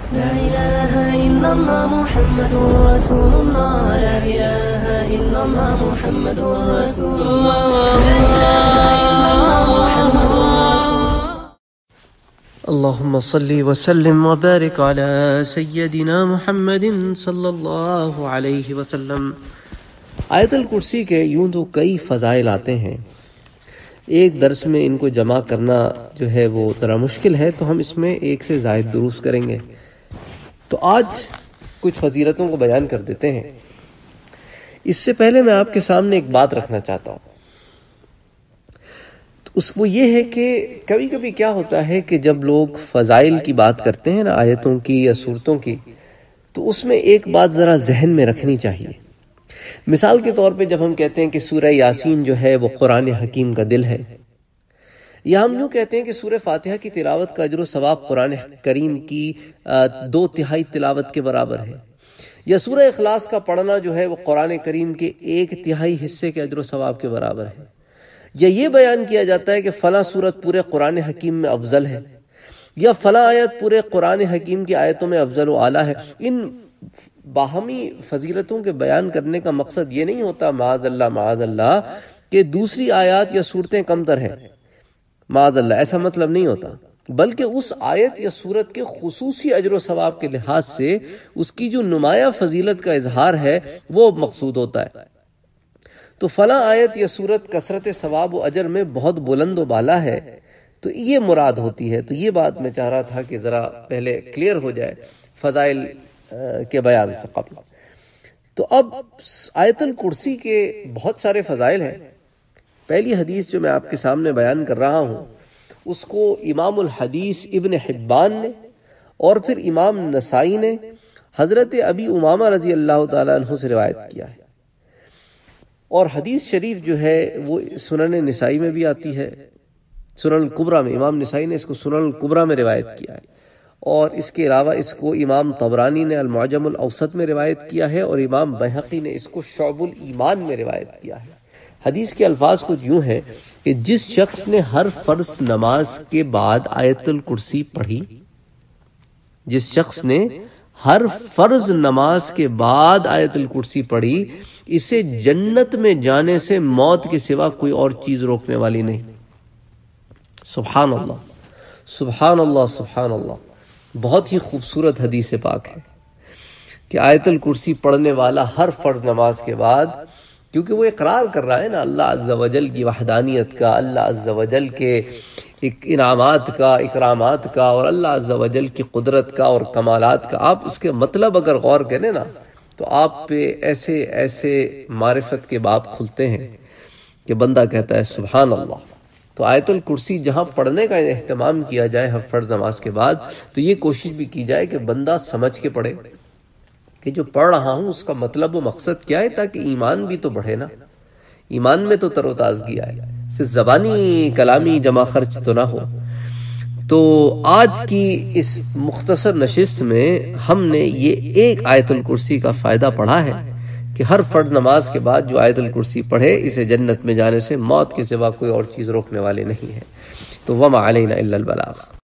لا إله إلا الله محمد رسول الله. لا إله إلا الله محمد رسول الله. لا إله إلا الله محمد رسول الله. اللهم صل وسلم وبارك على سيدنا محمد صلی اللہ علیہ وسلم۔ آیت الکرسی کے یوں تو کئی فضائل آتے ہیں، ایک درس میں ان کو جمع کرنا جو ہے وہ ذرا مشکل ہے، تو ہم اس میں ایک سے زائد دروس کریں گے۔ تو آج کچھ فضیلتوں کو بیان کر دیتے ہیں۔ اس سے پہلے میں آپ کے سامنے ایک بات رکھنا چاہتا ہوں، وہ یہ ہے کہ کبھی کبھی کیا ہوتا ہے کہ جب لوگ فضائل کی بات کرتے ہیں نا، آیتوں کی یا سورتوں کی، تو اس میں ایک بات ذرا ذہن میں رکھنی چاہیے۔ مثال کے طور پہ جب ہم کہتے ہیں کہ سورہ یاسین جو ہے وہ قرآن حکیم کا دل ہے، یا ہم یوں کہتے ہیں کہ سورہ فاتحہ کی تلاوت کا اجر و ثواب قرآن کریم کی 2/3 تلاوت کے برابر ہے، یا سورہ اخلاص کا پڑھنا جو ہے وہ قرآن کریم کے 1/3 حصے کے اجر و ثواب کے برابر ہے، یا یہ بیان کیا جاتا ہے کہ فلاں سورت پورے قرآن حکیم میں افضل ہے، یا فلاں آیت پورے قرآن حکیم کی آیتوں میں افضل و اعلیٰ ہے۔ ان باہمی فضیلتوں کے بیان کرنے کا مقصد یہ نہیں ہوتا معاذ اللہ کہ دوسری آیات یا صورتیں کمتر ہیں، معاذ اللہ ایسا مطلب نہیں ہوتا، بلکہ اس آیت یا سورت کے خصوصی اجر و ثواب کے لحاظ سے اس کی جو نمایاں فضیلت کا اظہار ہے وہ مقصود ہوتا ہے۔ تو فلاں آیت یا سورت کثرت ثواب و اجر میں بہت بلند و بالا ہے، تو یہ مراد ہوتی ہے۔ تو یہ بات میں چاہ رہا تھا کہ ذرا پہلے کلیئر ہو جائے فضائل کے بیان سے قبل۔ تو اب آیت الکرسی کے بہت سارے فضائل ہیں۔ پہلی حدیث جو میں آپ کے سامنے بیان کر رہا ہوں، اس کو امام الحدیث ابن حبان نے اور پھر امام نسائی نے حضرت ابی امامہ رضی اللہ تعالیٰ عنہ سے روایت کیا ہے، اور حدیث شریف جو ہے وہ سنن نسائی میں بھی آتی ہے، سنن الکبریٰ میں امام نسائی نے اس کو سنن الکبریٰ میں روایت کیا ہے، اور اس کے علاوہ اس کو امام طبرانی نے المعجم الاوسط میں روایت کیا ہے، اور امام بہقی نے اس کو شعب الایمان میں روایت کیا ہے۔ حدیث کے الفاظ کچھ یوں ہیں کہ جس شخص نے ہر فرض نماز کے بعد آیت الکرسی پڑھی، جس شخص نے ہر فرض نماز کے بعد آیت الکرسی پڑھی، اسے جنت میں جانے سے موت کے سوا کوئی اور چیز روکنے والی نہیں۔ سبحان اللہ سبحان اللہ سبحان اللہ۔ بہت ہی خوبصورت حدیث پاک ہے کہ آیت الکرسی پڑھنے والا ہر فرض نماز کے بعد، کیونکہ وہ اقرار کر رہا ہے نا اللہ عز و جل کی وحدانیت کا، اللہ عز و جل کے انعامات کا، اکرامات کا، اور اللہ عز و جل کی قدرت کا اور کمالات کا۔ آپ اس کے مطلب اگر غور کریں نا تو آپ پہ ایسے ایسے معرفت کے باب کھلتے ہیں کہ بندہ کہتا ہے سبحان اللہ۔ تو آیت الکرسی جہاں پڑھنے کا اہتمام کیا جائے ہر فرض نماز کے بعد، تو یہ کوشش بھی کی جائے کہ بندہ سمجھ کے پڑھے کہ جو پڑھ رہا ہوں اس کا مطلب و مقصد کیا ہے، تاکہ ایمان بھی تو بڑھے نا، ایمان میں تو تر و تازگی آئے، صرف زبانی کلامی جمع خرچ تو نہ ہو۔ تو آج کی اس مختصر نشست میں ہم نے یہ ایک آیت الکرسی کا فائدہ پڑھا ہے کہ ہر فرض نماز کے بعد جو آیت الکرسی پڑھے، اسے جنت میں جانے سے موت کے سوا کوئی اور چیز روکنے والے نہیں ہے۔ تو وما علینا الا البلاغ۔